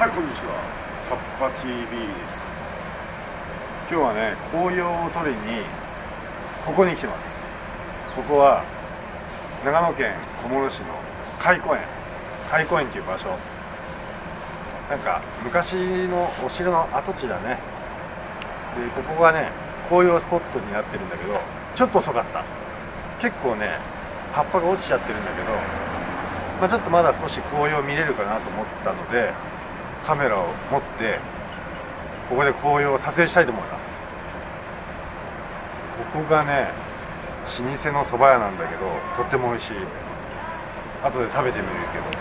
はい、こんにちは。サッパ TV です。今日はね、紅葉を撮りにここに来てます。ここは長野県小諸市の開古園っていう場所。なんか昔のお城の跡地だね。で、ここがね、紅葉スポットになってるんだけど、ちょっと遅かった。結構ね、葉っぱが落ちちゃってるんだけど、ちょっとまだ少し紅葉見れるかなと思ったので、カメラを持ってここで紅葉を撮影したいと思います。ここがね、老舗の蕎麦屋なんだけど、とっても美味しい。後で食べてみるけど、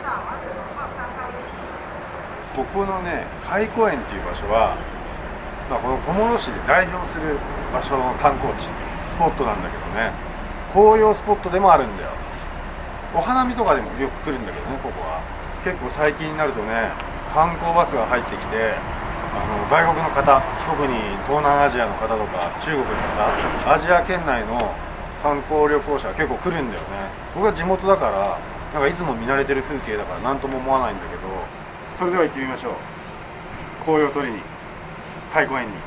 ここのね、開古園っていう場所は、この小諸市で代表する場所の観光地スポットなんだけどね、紅葉スポットでもあるんだよ。お花見とかでもよく来るんだけどね、ここは結構最近になるとね、観光バスが入ってきて、外国の方、特に東南アジアの方とか中国の方、アジア圏内の観光旅行者が結構来るんだよね。僕は地元だから、なんかいつも見慣れてる風景だから何とも思わないんだけど、それでは行ってみましょう。紅葉を撮りに開古園に。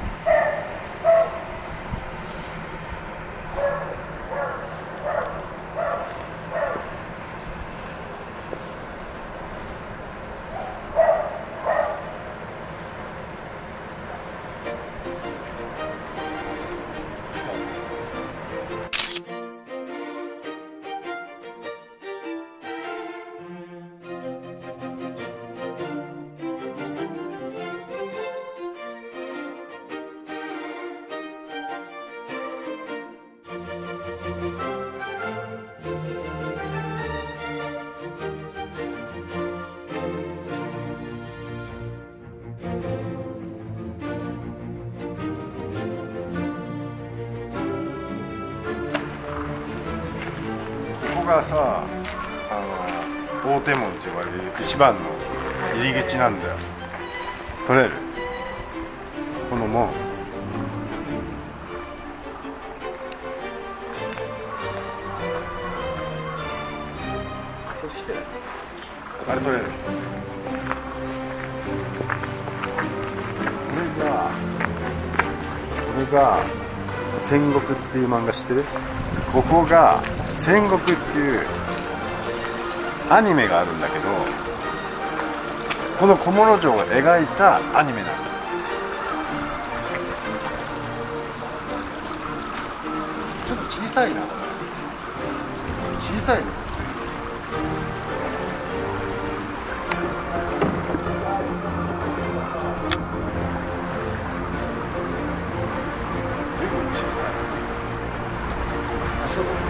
ここがさ、大手門って呼ばれる一番の入り口なんだよ。撮れる？この門。そしてあれ撮れる？これが戦国っていう漫画知ってる？ここが戦国っていうアニメがあるんだけど、この小諸城を描いたアニメなんだ。ちょっと小さいな、これ。小さいね。随分小さい。場所だって。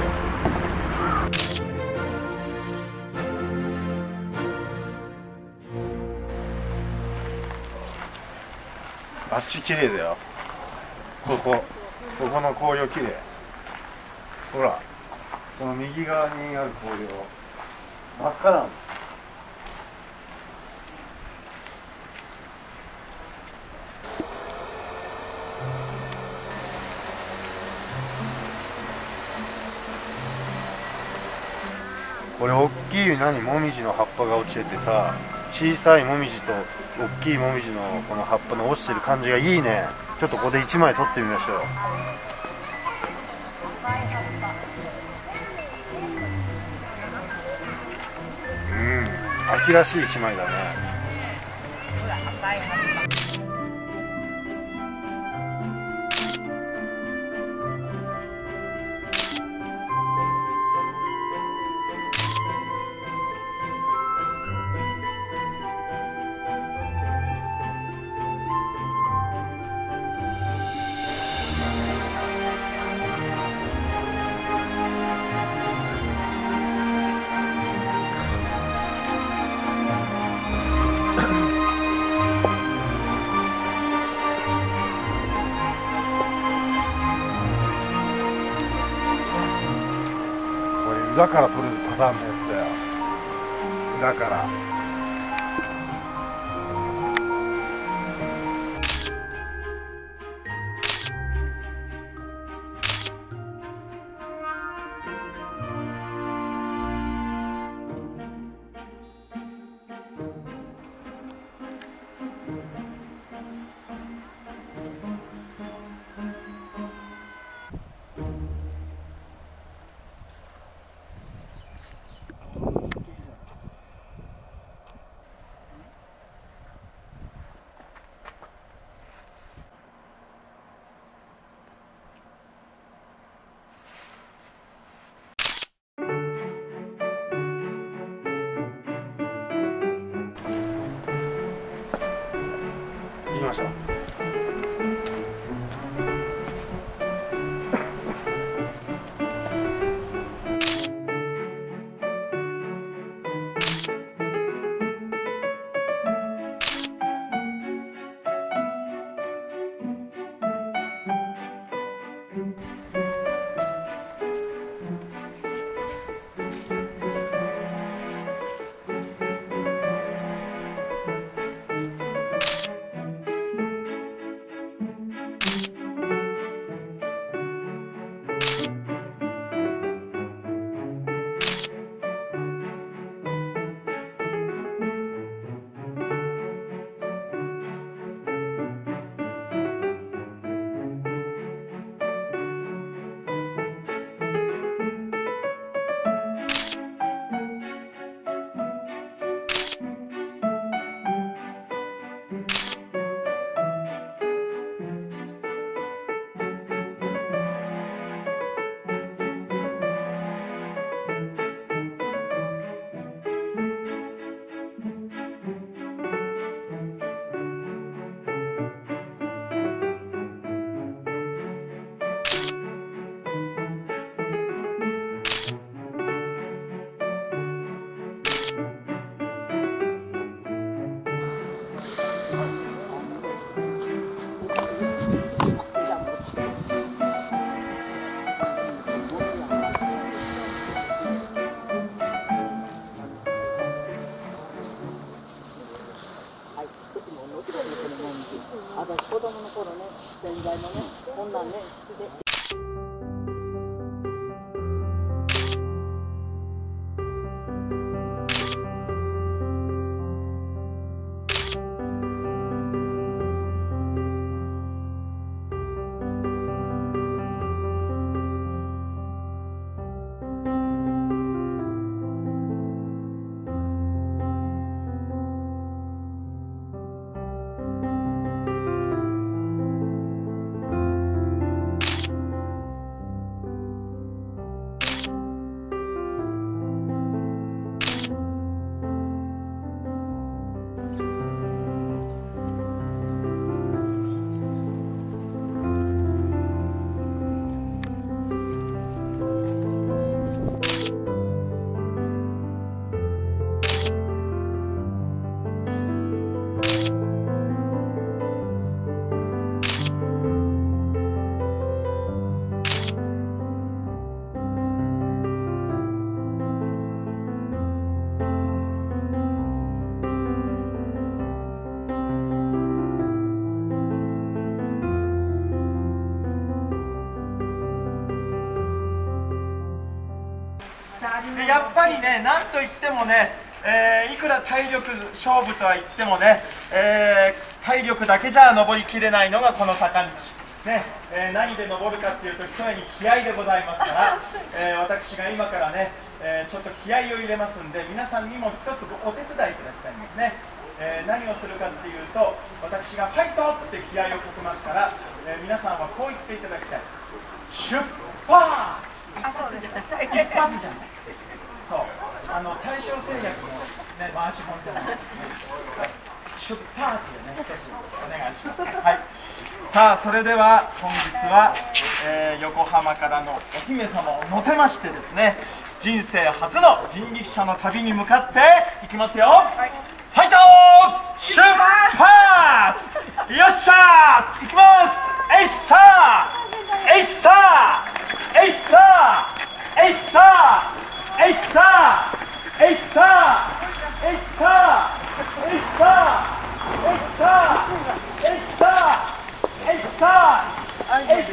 あっち綺麗だよ。ここの紅葉綺麗。ほら、この右側にある紅葉真っ赤なの。これ大きいもみじの葉っぱが落ちててさ、小さいもみじと大きいもみじのこの葉っぱの落ちてる感じがいいね。ちょっとここで1枚撮ってみましょう。秋らしい1枚だね。裏から撮るパターンのやつだよ。裏から。 ましょう。 私子供の頃ね、洗剤もね、こんなんね、好きで。 やっぱりね、なんといってもね、いくら体力勝負とは言ってもね、体力だけじゃ登りきれないのがこの坂道、ね何で登るかっていうと、ひとえに気合でございますから、私が今からね、ちょっと気合を入れますんで、皆さんにも一つお手伝いいただきたいんですね。何をするかっていうと、私がファイトって気合をかけますから、皆さんはこう言っていただきたい。出発！一発じゃない。そう、大正製薬の、ね、回し本じゃないですね。出発でね、一つお願いします。はい。さあ、それでは本日は、横浜からのお姫様を乗せましてですね、人生初の人力車の旅に向かっていきますよ。はい、ファイト出発！よっしゃー！いきます！えいっさー！えいっさー！えいっさー！えいっさー！えいっさー！えいっさー！えいっさー！えいっさー！えいっさー！えいっさー！えいっさー！えいっさー！えいっ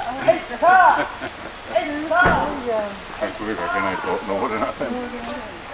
さー！えいっさー！ 上かけないと登れません。